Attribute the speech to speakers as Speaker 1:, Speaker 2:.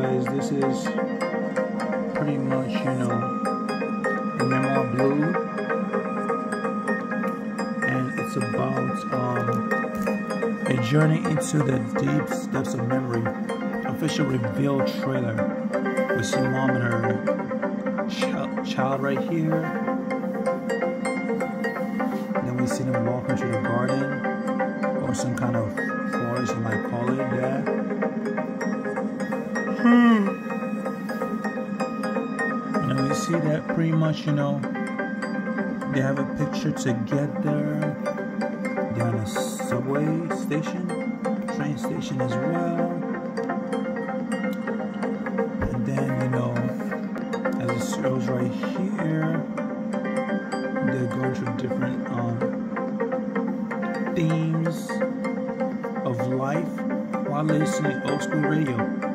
Speaker 1: Guys, this is pretty much, you know, the Memoir Blue, and it's about a journey into the deep depths of memory. Official reveal trailer. We see mom and her child right here. Then we see them walk into the garden or some kind of forest, you might call it, yeah. And we see that pretty much, you know, they have a picture together. They're on a subway station, train station as well. And then, you know, as it shows right here, they're going through different themes of life while listening to old school radio.